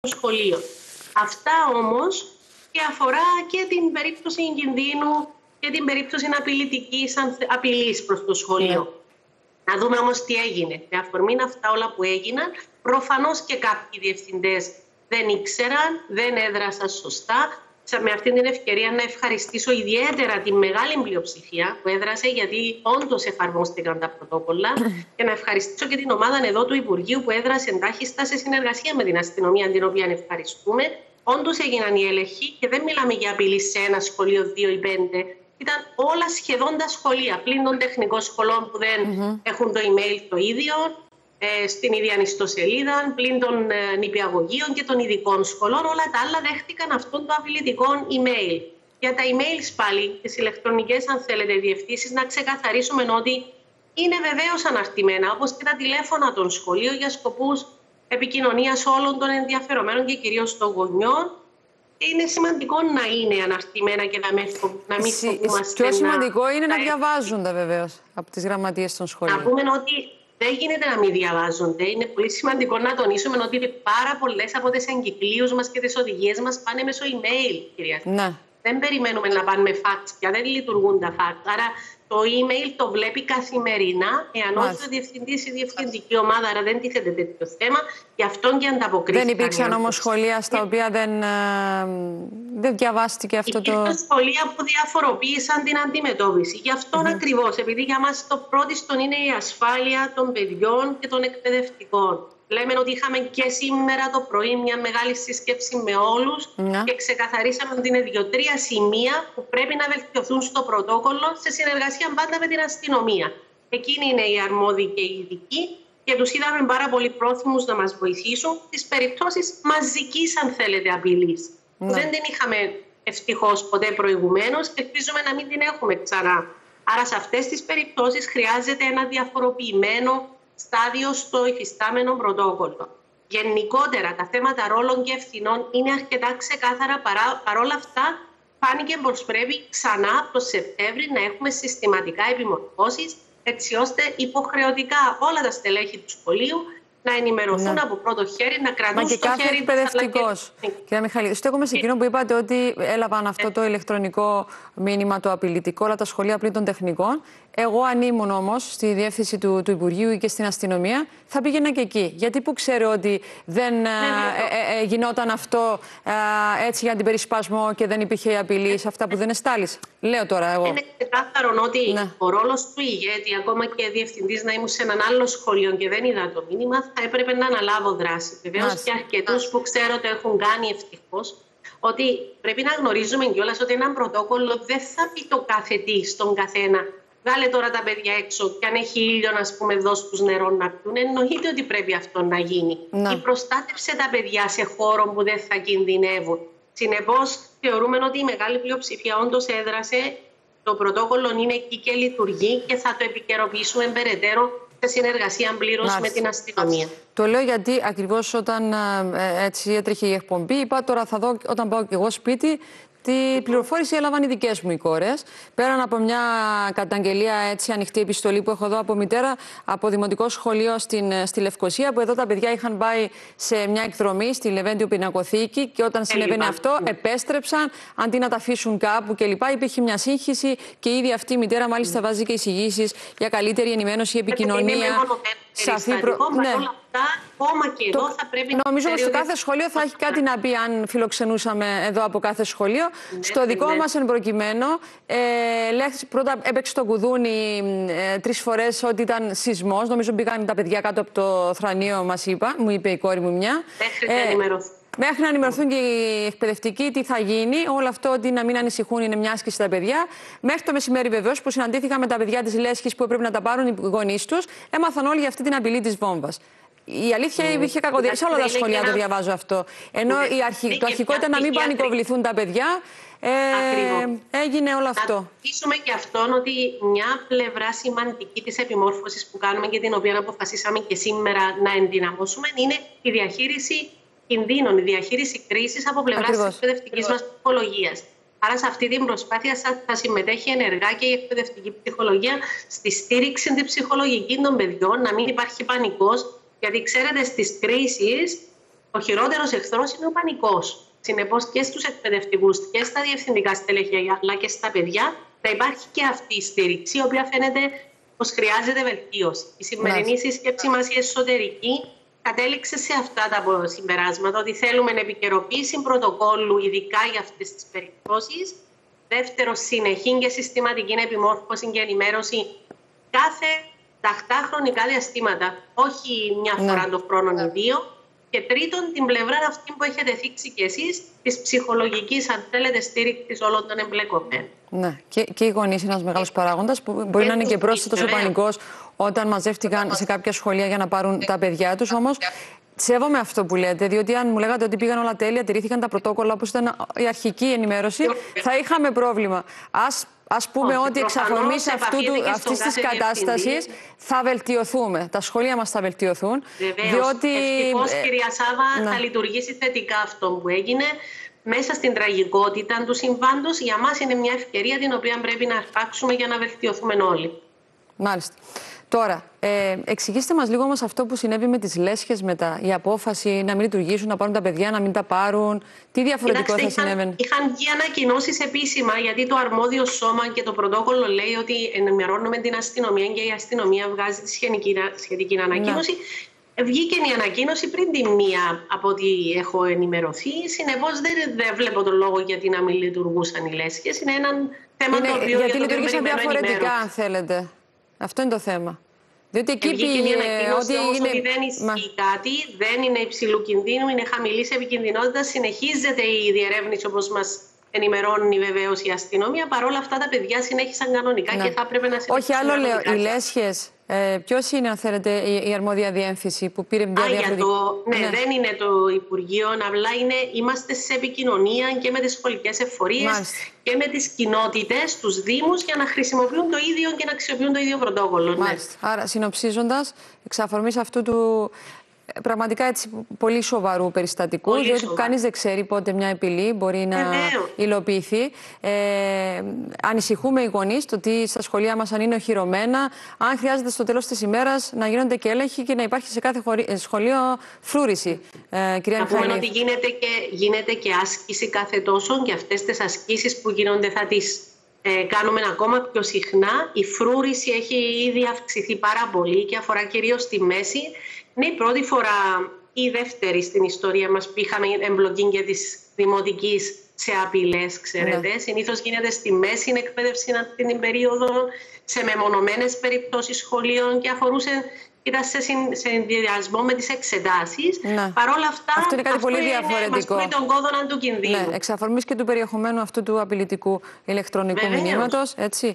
σχολείων. Αυτά όμως και αφορά και την περίπτωση κινδύνου και την περίπτωση απειλητικής απειλής προς το σχολείο. Να δούμε όμως τι έγινε. Με αφορμή αυτά όλα που έγιναν, προφανώς και κάποιοι διευθυντές δεν ήξεραν, δεν έδρασαν σωστά. Με αυτή την ευκαιρία να ευχαριστήσω ιδιαίτερα τη μεγάλη πλειοψηφία που έδρασε, γιατί όντως εφαρμόστηκαν τα πρωτόκολλα, και να ευχαριστήσω και την ομάδα εδώ του Υπουργείου που έδρασε εντάχιστα σε συνεργασία με την αστυνομία, την οποία ευχαριστούμε. Όντως έγιναν οι έλεγχοι και δεν μιλάμε για απειλή σε ένα σχολείο, 2 ή 5. Ήταν όλα σχεδόν τα σχολεία, πλην των τεχνικών σχολών που δεν έχουν το email το ίδιο, στην ίδια ιστοσελίδα, πλην των νηπιαγωγείων και των ειδικών σχολών. Όλα τα άλλα δέχτηκαν αυτόν το απειλητικό email. Για τα emails πάλι, τις ηλεκτρονικές, αν θέλετε, διευθύνσεις, να ξεκαθαρίσουμε ότι είναι βεβαίως αναρτημένα, όπως και τα τηλέφωνα των σχολείων, για σκοπούς επικοινωνίας όλων των ενδιαφερομένων και κυρίως των γονιών. Είναι σημαντικό να είναι αναρτημένα και να μην φοβούμαστε. Πιο σημαντικό είναι να διαβάζονται βεβαίως από τις γραμματείες των σχολείων. Να πούμε ότι δεν γίνεται να μην διαβάζονται. Είναι πολύ σημαντικό να τονίσουμε ότι πάρα πολλές από τις εγκυκλίους μας και τις οδηγίες μας πάνε μέσω email, κυρία. Ναι. Δεν περιμένουμε να πάνε με fax πια, δεν λειτουργούν τα fax. Άρα το email το βλέπει καθημερινά, εάν όχι ο διευθυντής ή η διευθυντική ομάδα, άρα δεν τίθεται τέτοιο θέμα, γι' αυτόν και ανταποκρίθηκαν. Δεν υπήρξαν όμως σχολεία στα οποία δεν διαβάστηκε αυτό το. Υπήρξαν σχολεία που διαφοροποίησαν την αντιμετώπιση. Γι' αυτόν ακριβώς, επειδή για μας το πρώτιστον είναι η ασφάλεια των παιδιών και των εκπαιδευτικών. Λέμε ότι είχαμε και σήμερα το πρωί μια μεγάλη σύσκεψη με όλους και ξεκαθαρίσαμε ότι είναι 2-3 σημεία που πρέπει να βελτιωθούν στο πρωτόκολλο σε συνεργασία πάντα με την αστυνομία. Εκείνοι είναι οι αρμόδιοι και οι ειδικοί και τους είδαμε πάρα πολύ πρόθυμους να μας βοηθήσουν στις περιπτώσεις μαζικής, αν θέλετε, απειλής. Δεν την είχαμε ευτυχώς ποτέ προηγουμένως και ελπίζουμε να μην την έχουμε ξανά. Άρα σε αυτές τις περιπτώσεις χρειάζεται ένα διαφοροποιημένο στάδιο στο υφιστάμενο πρωτόκολλο. Γενικότερα, τα θέματα ρόλων και ευθυνών είναι αρκετά ξεκάθαρα. Παρόλα αυτά, φάνηκε πως πρέπει ξανά το Σεπτέμβρη να έχουμε συστηματικά επιμορφώσεις, έτσι ώστε υποχρεωτικά όλα τα στελέχη του σχολείου να ενημερωθούν από πρώτο χέρι, να κρατούν στο χέρι. Μα και κάθε εκπαιδευτικός. Κυρία Μιχαλίδη, στέκομαι σε εκείνο που είπατε ότι έλαβαν αυτό το ηλεκτρονικό μήνυμα, το απειλητικό, όλα τα σχολεία πλην των τεχνικών. Εγώ, αν ήμουν όμως στη διεύθυνση του Υπουργείου ή και στην αστυνομία, θα πήγαινα και εκεί. Γιατί που ξέρω ότι δεν γινόταν αυτό έτσι για αντιπερισπασμό και δεν υπήρχε απειλή σε αυτά που δεν εστάλησα. Λέω τώρα εγώ. Είναι ξεκάθαρο ότι ο ρόλος του ηγέτη, ακόμα και διευθυντής, να ήμουν σε έναν άλλο σχολείο και δεν είδα το μήνυμα, θα έπρεπε να αναλάβω δράση. Βεβαίως και αρκετούς που ξέρω το έχουν κάνει ευτυχώς. Ότι πρέπει να γνωρίζουμε κιόλας ότι ένα πρωτόκολλο δεν θα πει το κάθε τι στον καθένα. Βγάλε τώρα τα παιδιά έξω και αν έχει ήλιο, ας πούμε, δώσ' τους νερό να πιούν. Εννοείται ότι πρέπει αυτό να γίνει. Ή προστάτευσε τα παιδιά σε χώρο που δεν θα κινδυνεύουν. Συνεπώς, θεωρούμε ότι η μεγάλη πλειοψηφία όντως έδρασε. Το πρωτόκολλο είναι εκεί και λειτουργεί και θα το επικαιροποιήσουμε περαιτέρω σε συνεργασία πλήρως με την αστυνομία. Το λέω γιατί ακριβώς όταν έτσι έτρεχε η εκπομπή, είπα τώρα θα δω όταν πάω και εγώ σπίτι. Τη πληροφόρηση έλαβαν οι δικές μου οι κόρες. Πέραν από μια καταγγελία, έτσι ανοιχτή επιστολή που έχω εδώ από μητέρα από δημοτικό σχολείο στη Λευκοσία, που εδώ τα παιδιά είχαν πάει σε μια εκδρομή στη Λεβέντιο Πινακοθήκη και όταν συνέβαινε αυτό επέστρεψαν αντί να τα αφήσουν κάπου κλπ. Υπήρχε μια σύγχυση και ήδη αυτή η μητέρα μάλιστα βάζει και εισηγήσεις για καλύτερη ενημέρωση, επικοινωνία. Σαφή ακόμα και εδώ θα πρέπει νομίζω ότι στο κάθε σχολείο θα έχει κάτι να πει αν φιλοξενούσαμε εδώ από κάθε σχολείο. Στο δικό μας εν προκειμένου, πρώτα έπαιξε το κουδούνι 3 φορές ότι ήταν σεισμός. Νομίζω μπήκαν τα παιδιά κάτω από το θρανείο, μου είπε η κόρη μου μια. Μέχρι να ενημερωθούν και οι εκπαιδευτικοί τι θα γίνει, όλο αυτό ότι να μην ανησυχούν είναι μια άσκηση στα παιδιά. Μέχρι το μεσημέρι, βεβαίως, που συναντήθηκα με τα παιδιά της Λέσχης που έπρεπε να τα πάρουν οι γονείς τους, έμαθαν όλοι για αυτή την απειλή της βόμβας. Η αλήθεια υπήρχε κακοδιάθεση. Σε όλα τα σχολεία το διαβάζω αυτό. Ενώ το αρχικό ήταν να μην πανικοβληθούν τα παιδιά. Έγινε όλο αυτό. Να πείσουμε και αυτόν ότι μια πλευρά σημαντική της επιμόρφωσης που κάνουμε και την οποία αποφασίσαμε και σήμερα να ενδυναμώσουμε είναι η διαχείριση κινδύνων, η διαχείριση κρίσης από πλευράς της εκπαιδευτικής μας ψυχολογίας. Άρα σε αυτή την προσπάθεια θα συμμετέχει ενεργά και η εκπαιδευτική ψυχολογία στη στήριξη της ψυχολογικής των παιδιών, να μην υπάρχει πανικός. Γιατί ξέρετε, στις κρίσεις Ο χειρότερος εχθρός είναι ο πανικός. Συνεπώς και στους εκπαιδευτικούς και στα διευθυντικά στελέχη αλλά και στα παιδιά θα υπάρχει και αυτή η στήριξη, η οποία φαίνεται πως χρειάζεται βελτίωση. Η σημερινή σύσκεψη μας η εσωτερική κατέληξε σε αυτά τα συμπεράσματα, ότι θέλουμε επικαιροποίηση πρωτοκόλλου, ειδικά για αυτές τις περιπτώσεις. Δεύτερο, συνεχή και συστηματική επιμόρφωση και ενημέρωση κάθε τακτά χρονικά διαστήματα, όχι μια φορά το χρόνο ή δύο. Και τρίτον, την πλευρά αυτή που έχετε θίξει κι εσείς, της ψυχολογικής, αν θέλετε, στήριξης όλων των εμπλεκομένων. Ναι, και οι γονείς είναι ένας μεγάλος παράγοντας που μπορεί να είναι και πρόσθετος ο πανικός όταν μαζεύτηκαν σε κάποια σχολεία για να πάρουν τα παιδιά τους. Όμως, σέβομαι αυτό που λέτε, διότι αν μου λέγατε ότι πήγαν όλα τέλεια, τηρήθηκαν τα πρωτόκολλα όπως ήταν η αρχική ενημέρωση, θα είχαμε πρόβλημα. Ας πούμε ότι εξαφορμής αυτής της κατάστασης θα βελτιωθούμε. Τα σχολεία μας θα βελτιωθούν. Διότι, ευτυχώς, κυρία Σάβα, θα λειτουργήσει θετικά αυτό που έγινε. Μέσα στην τραγικότητα του συμβάντος, για μας είναι μια ευκαιρία την οποία πρέπει να αρπάξουμε για να βελτιωθούμε όλοι. Μάλιστα. Τώρα, εξηγήστε μας λίγο όμως αυτό που συνέβη με τις λέσχες μετά. Η απόφαση να μην λειτουργήσουν, να πάρουν τα παιδιά, να μην τα πάρουν. Τι διαφορετικό θα συνέβαινε? Είχαν βγει ανακοινώσεις επίσημα, γιατί το αρμόδιο σώμα και το πρωτόκολλο λέει ότι ενημερώνουμε την αστυνομία και η αστυνομία βγάζει τη σχετική ανακοίνωση. Βγήκε η ανακοίνωση πριν τη μία από ό,τι έχω ενημερωθεί. Συνεπώς δεν βλέπω τον λόγο γιατί να μην λειτουργούσαν οι λέσχες. Είναι ένα θέμα το οποίο. Γιατί λειτουργήσαν διαφορετικά, αν θέλετε. Αυτό είναι το θέμα. Διότι εκεί πήγε ότι δεν ισχύει κάτι, δεν είναι υψηλού κινδύνου, είναι χαμηλής επικινδυνότητας. Συνεχίζεται η διερεύνηση όπως μας ενημερώνει βεβαίως η αστυνομία. Παρ' όλα αυτά τα παιδιά συνέχισαν κανονικά και θα έπρεπε να συνεχίσουν. Όχι, άλλο λέω, οι λέσχες. Ποιος είναι, αν θέλετε, η αρμόδια διεύθυνση που πήρε μια διαφορετική? Ναι, δεν είναι το Υπουργείο, απλά είμαστε σε επικοινωνία και με τις σχολικές εφορίες και με τις κοινότητες, τους Δήμους, για να χρησιμοποιούν το ίδιο και να αξιοποιούν το ίδιο πρωτόκολλο. Μάλιστα. Άρα, συνοψίζοντας, εξαφορμής αυτού του πραγματικά έτσι πολύ σοβαρού περιστατικού, διότι κανείς δεν ξέρει πότε μια απειλή μπορεί να υλοποιηθεί. Ανησυχούμε οι γονείς το ότι στα σχολεία μας, αν είναι οχυρωμένα, αν χρειάζεται στο τέλος της ημέρας να γίνονται και έλεγχοι και να υπάρχει σε κάθε σχολείο φρούρηση. Κυρία να πούμε ότι γίνεται και άσκηση κάθε τόσο, και αυτές τις ασκήσεις που γίνονται θα τις κάνουμε ακόμα πιο συχνά. Η φρούρηση έχει ήδη αυξηθεί πάρα πολύ και αφορά κυρίως τη μέση. Είναι η πρώτη φορά ή η δεύτερη στην ιστορία μας που είχαμε εμπλοκή και της δημοτικής σε απειλές, ξέρετε. Συνήθως γίνεται στη μέση εκπαίδευση αυτή την περίοδο, σε μεμονωμένες περιπτώσεις σχολείων και αφορούσε. Ήταν σε συνδυασμό με τις εξετάσεις. Παρ' όλα αυτά, αυτό είναι κάτι πολύ διαφορετικό. Μας τον κόδωνα του κινδύνου. Ναι, εξαφορμής και του περιεχομένου αυτού του απειλητικού ηλεκτρονικού μηνύματος.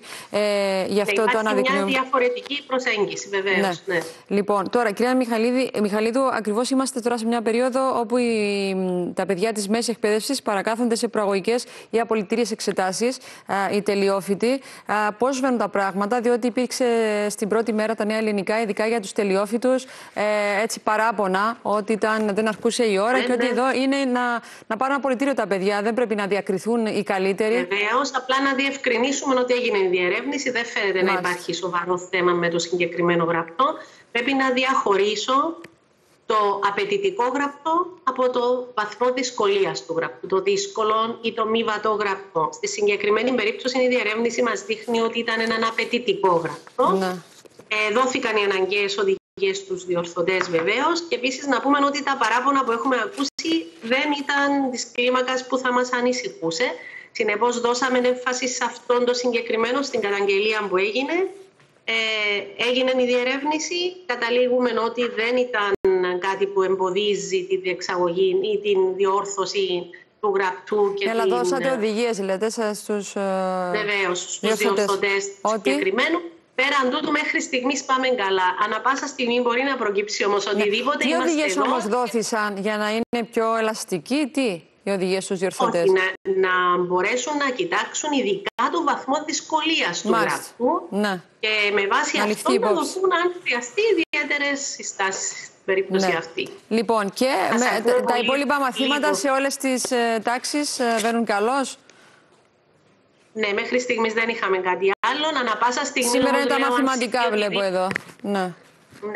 Γι' αυτό το αναδεικνύουμε. Μια διαφορετική προσέγγιση, βεβαίως. Ναι. Λοιπόν, τώρα, κυρία Μιχαλίδου, ακριβώς είμαστε τώρα σε μια περίοδο όπου τα παιδιά της μέσης εκπαίδευσης παρακάθονται σε προαγωγικές ή απολυτήριες εξετάσεις, οι τελειόφοιτοι. Πώς βαίνουν τα πράγματα, διότι υπήρξε στην πρώτη μέρα τα νέα ελληνικά, ειδικά για τους τελειόφοιτους, έτσι παράπονα ότι δεν αρκούσε η ώρα και ότι εδώ είναι να πάρουν απολυτήριο τα παιδιά. Δεν πρέπει να διακριθούν οι καλύτεροι. Βεβαίως, απλά να διευκρινίσουμε ότι έγινε η διερεύνηση. Δεν φαίνεται να υπάρχει σοβαρό θέμα με το συγκεκριμένο γραπτό. Πρέπει να διαχωρίσω το απαιτητικό γραπτό από το βαθμό δυσκολίας του γραπτού, το δύσκολο ή το μη βατό γραπτό. Στη συγκεκριμένη περίπτωση η διερεύνηση μας δείχνει ότι ήταν ένα απαιτητικό γραπτό. Δόθηκαν οι αναγκαίες οδηγίες στους διορθωτές βεβαίως, και επίσης να πούμε ότι τα παράπονα που έχουμε ακούσει δεν ήταν της κλίμακας που θα μας ανησυχούσε. Συνεπώς δώσαμε έμφαση σε αυτόν το συγκεκριμένο, στην καταγγελία που έγινε. Έγινε η διερεύνηση, καταλήγουμε ότι δεν ήταν κάτι που εμποδίζει τη διεξαγωγή ή την διόρθωση του γραπτού. Αλλά δώσατε οδηγίες, λέτε, στους διορθωτές συγκεκριμένου. Πέραν τούτου, μέχρι στιγμής πάμε καλά. Ανά πάσα στιγμή μπορεί να προκύψει όμως οτιδήποτε. Τι οδηγίες όμως δόθησαν για να είναι πιο ελαστικοί, οι οδηγίες στους διορθωτές? Όχι, να μπορέσουν να κοιτάξουν ειδικά τον βαθμό δυσκολίας του γραπτού και με βάση αυτό να δοθούν, αν χρειαστεί, ιδιαίτερες συστάσεις στην περίπτωση αυτή. Λοιπόν, και τα υπόλοιπα μαθήματα σε όλες τις τάξεις βαίνουν καλώς? Ναι, μέχρι στιγμής δεν είχαμε κάτι άλλο. Ανά πάσα στιγμή. Σήμερα είναι τα μαθηματικά, βλέπω εδώ. Ναι.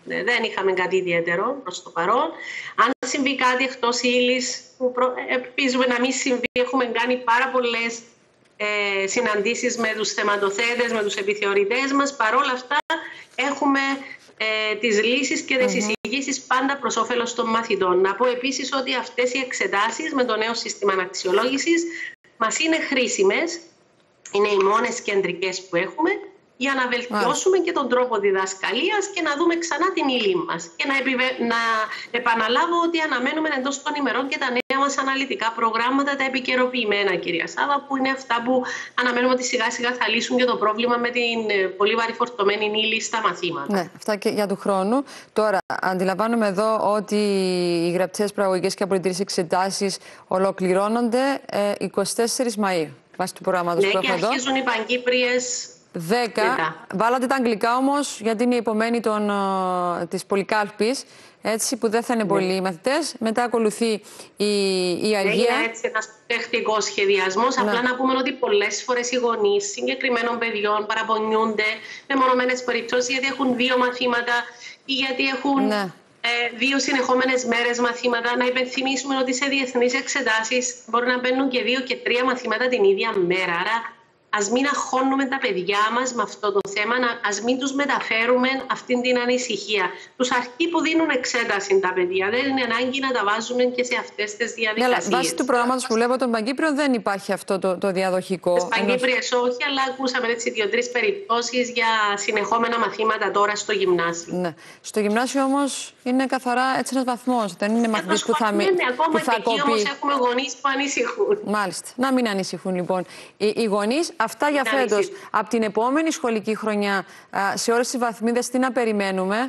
Δεν είχαμε κάτι ιδιαίτερο προς το παρόν. Αν συμβεί κάτι εκτός ύλης, που ελπίζουμε να μην συμβεί, έχουμε κάνει πάρα πολλές συναντήσεις με τους θεματοθέτες, με τους επιθεωρητές μας. Παρόλα αυτά έχουμε τις λύσεις και τις εισηγήσεις πάντα προς όφελος των μαθητών. Να πω επίσης ότι αυτές οι εξετάσεις με το νέο σύστημα αξιολόγησης μας είναι χρήσιμες. Είναι οι μόνες κεντρικές που έχουμε για να βελτιώσουμε και τον τρόπο διδασκαλίας και να δούμε ξανά την ύλη μας. Και να επαναλάβω ότι αναμένουμε εντός των ημερών και τα νέα μας αναλυτικά προγράμματα, τα επικαιροποιημένα, κυρία Σάβα, που είναι αυτά που αναμένουμε ότι σιγά σιγά θα λύσουν και το πρόβλημα με την πολύ βαρυφορτωμένη ύλη στα μαθήματα. Ναι, αυτά και για του χρόνου. Τώρα, αντιλαμβάνομαι εδώ ότι οι γραπτές παραγωγικές και απολυτηρίες εξετάσεις ολοκληρώνονται 24 Μαΐου. Βάσει του προγράμματος που έχω εδώ. Και αρχίζουν οι πανκύπριες 10. Βάλατε τα αγγλικά όμως, γιατί είναι η επομένη της πολυκάλπης, έτσι, που δεν θα είναι πολλοί οι μαθητές. Μετά ακολουθεί η αργία. Είναι έτσι ένας τεχνικός σχεδιασμός. Απλά να πούμε ότι πολλές φορές οι γονείς συγκεκριμένων παιδιών παραπονιούνται με μονομένες περιπτώσεις γιατί έχουν 2 μαθήματα ή γιατί έχουν 2 συνεχόμενες μέρες μαθήματα. Να υπενθυμίσουμε ότι σε διεθνείς εξετάσεις μπορεί να μπαίνουν και 2 και 3 μαθήματα την ίδια μέρα. Άρα ας μην αγχώνουμε τα παιδιά μας με αυτό το θέμα, ας μην τους μεταφέρουμε αυτήν την ανησυχία. Τους αρχή που δίνουν εξέταση τα παιδιά, δεν είναι ανάγκη να τα βάζουμε και σε αυτές τις διαδικασίες. Ναι, βάσει του προγράμματος που βλέπω των Παγκύπριων δεν υπάρχει αυτό το διαδοχικό. Στις Παγκύπριες όχι, αλλά ακούσαμε 2-3 περιπτώσεις για συνεχόμενα μαθήματα τώρα στο γυμνάσιο. Ναι. Στο γυμνάσιο όμως είναι καθαρά έτσι ένας βαθμός. Δεν είναι μαθητής που θα κοπεί. Ακόμα και εκεί όμως έχουμε γονείς που ανησυχούν. Μάλιστα. Να μην ανησυχούν λοιπόν οι γονείς. Αυτά για φέτος. Από την επόμενη σχολική χρονιά, σε όλες τις βαθμίδες, τι να περιμένουμε,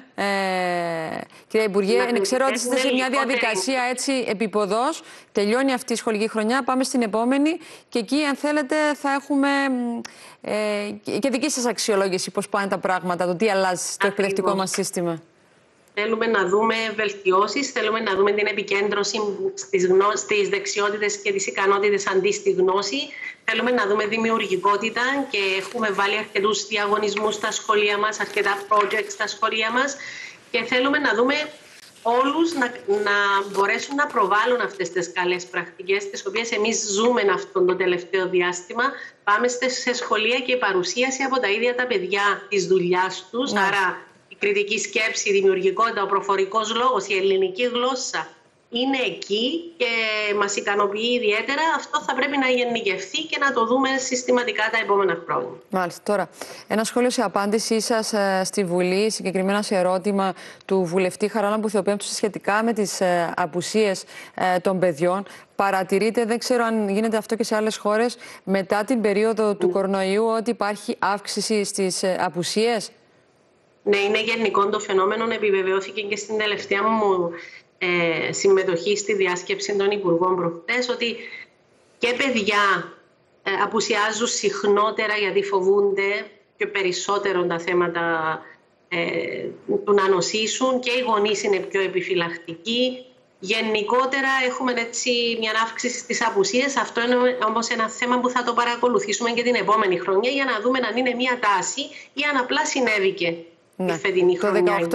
κυρία Υπουργέ? Ξέρω ότι είστε σε μια διαδικασία έτσι επίποδος. Τελειώνει αυτή η σχολική χρονιά, πάμε στην επόμενη και εκεί, αν θέλετε, θα έχουμε και δική σας αξιολόγηση πώς πάνε τα πράγματα, το τι αλλάζει στο εκπαιδευτικό μας σύστημα. Θέλουμε να δούμε βελτιώσεις, θέλουμε να δούμε την επικέντρωση στις δεξιότητες και τις ικανότητες αντί στη γνώση. Θέλουμε να δούμε δημιουργικότητα και έχουμε βάλει αρκετούς διαγωνισμούς στα σχολεία μας, αρκετά projects στα σχολεία μας και θέλουμε να δούμε όλους να μπορέσουν να προβάλλουν αυτές τις καλές πρακτικές, τις οποίες εμείς ζούμε αυτό το τελευταίο διάστημα. Πάμε σε σχολεία και η παρουσίαση από τα ίδια τα παιδιά της δουλειάς τους, άρα η κριτική σκέψη, η δημιουργικότητα, ο προφορικός λόγος, η ελληνική γλώσσα είναι εκεί και μας ικανοποιεί ιδιαίτερα. Αυτό θα πρέπει να γενικευθεί και να το δούμε συστηματικά τα επόμενα χρόνια. Μάλιστα. Τώρα, ένα σχόλιο σε απάντησή σας στη Βουλή, συγκεκριμένα σε ερώτημα του βουλευτή Χαράλαμπου Θεοπέμπτου σχετικά με τις απουσίες των παιδιών. Παρατηρείτε, δεν ξέρω αν γίνεται αυτό και σε άλλες χώρες, μετά την περίοδο του κορονοϊού, ότι υπάρχει αύξηση στις απουσίες? Ναι, είναι γενικό το φαινόμενο. Επιβεβαιώθηκε και στην τελευταία μου συμμετοχή στη διάσκεψη των Υπουργών προχτές, ότι και παιδιά απουσιάζουν συχνότερα γιατί φοβούνται και περισσότερο τα θέματα του να νοσήσουν, και οι γονείς είναι πιο επιφυλακτικοί. Γενικότερα έχουμε έτσι μια αύξηση στις απουσίες. Αυτό είναι όμως ένα θέμα που θα το παρακολουθήσουμε και την επόμενη χρονιά για να δούμε αν είναι μια τάση ή αν απλά συνέβηκε. Ναι. Το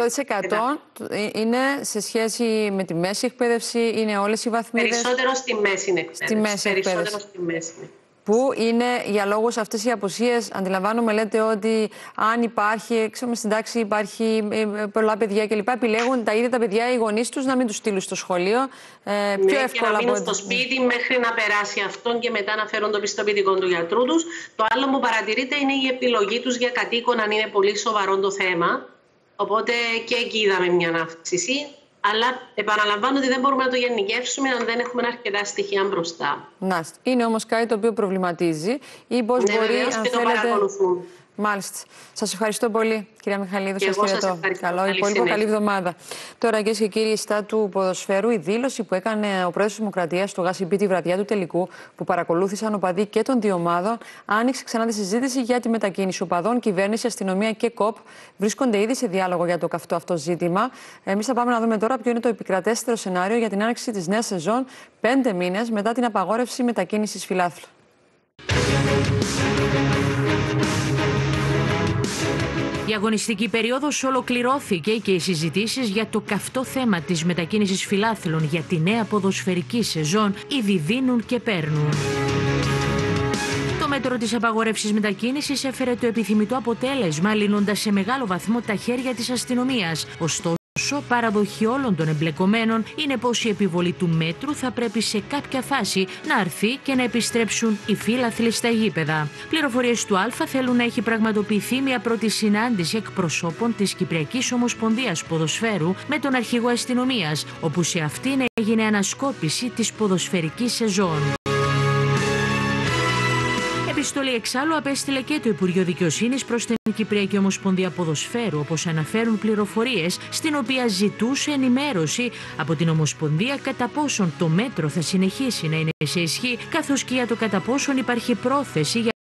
18% είναι σε σχέση με τη μέση εκπαίδευση, είναι όλες οι βαθμίδες? Περισσότερο στη μέση εκπαίδευση. Στη μέση εκπαίδευση. Στη μέση. Που είναι για λόγους αυτές οι απουσίες, αντιλαμβάνομαι, λέτε ότι αν υπάρχει, ξέρουμε στην τάξη υπάρχει πολλά παιδιά κλπ. Επιλέγουν τα ίδια τα παιδιά οι γονείς τους να μην τους στείλουν στο σχολείο. Πιο εύκολα και να μείνουν στο σπίτι μέχρι να περάσει αυτόν και μετά να φέρουν το πιστοποιητικό του γιατρού τους. Το άλλο που παρατηρείται είναι η επιλογή τους για κατοίκον, αν είναι πολύ σοβαρό το θέμα. Οπότε και εκεί είδαμε μια αύξηση. Αλλά επαναλαμβάνω ότι δεν μπορούμε να το γενικεύσουμε αν δεν έχουμε αρκετά στοιχεία μπροστά. Είναι όμως κάτι το οποίο προβληματίζει ή πώς μπορεί, αν και θέλετε... παρακολουθούν. Μάλιστα. Σας ευχαριστώ πολύ, κυρία Μιχαλίδου. Σας χαιρετώ. Καλό υπόλοιπο, καλή εβδομάδα. Τώρα, κυρίες και κύριοι, στα του ποδοσφαίρου, η δήλωση που έκανε ο πρόεδρος της Δημοκρατίας στο ΓΑΣΥΠΗ τη βραδιά του τελικού, που παρακολούθησαν οπαδοί και των δύο ομάδων, άνοιξε ξανά τη συζήτηση για τη μετακίνηση οπαδών. Κυβέρνηση, αστυνομία και ΚΟΠ βρίσκονται ήδη σε διάλογο για το καυτό αυτό ζήτημα. Εμείς θα πάμε να δούμε τώρα ποιο είναι το επικρατέστερο σενάριο για την άνοιξη της νέας σεζόν 5 μήνες μετά την απαγόρευση μετακίνησης φιλάθλου. Η αγωνιστική περίοδος ολοκληρώθηκε και οι συζητήσεις για το καυτό θέμα της μετακίνησης φιλάθλων για τη νέα ποδοσφαιρική σεζόν ήδη δίνουν και παίρνουν. Το μέτρο της απαγορεύσης μετακίνησης έφερε το επιθυμητό αποτέλεσμα, λύνοντας σε μεγάλο βαθμό τα χέρια της αστυνομίας. Ωστόσο, παραδοχή όλων των εμπλεκομένων είναι πως η επιβολή του μέτρου θα πρέπει σε κάποια φάση να αρθεί και να επιστρέψουν οι φύλαθλοι στα γήπεδα. Πληροφορίες του Α θέλουν να έχει πραγματοποιηθεί μια πρώτη συνάντηση εκπροσώπων της Κυπριακής Ομοσπονδίας Ποδοσφαίρου με τον αρχηγό αστυνομίας, όπου σε αυτήν έγινε ανασκόπηση της ποδοσφαιρικής σεζόν. Επιστολή εξάλλου απέστειλε και το Υπουργείο Δικαιοσύνης προς την Κυπριακή Ομοσπονδία Ποδοσφαίρου, όπως αναφέρουν πληροφορίες, στην οποία ζητούσε ενημέρωση από την Ομοσπονδία κατά πόσον το μέτρο θα συνεχίσει να είναι σε ισχύ, καθώς και για το κατά πόσον υπάρχει πρόθεση για